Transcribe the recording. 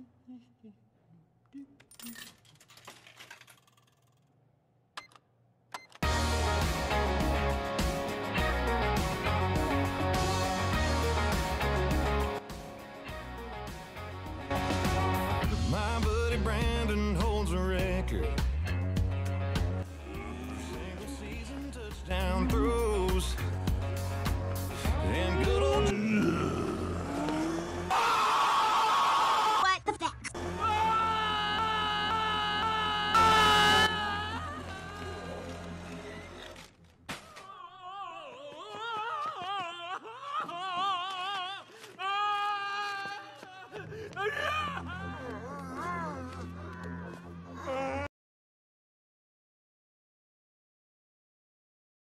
My buddy Brandon holds a record for single season touchdown throws.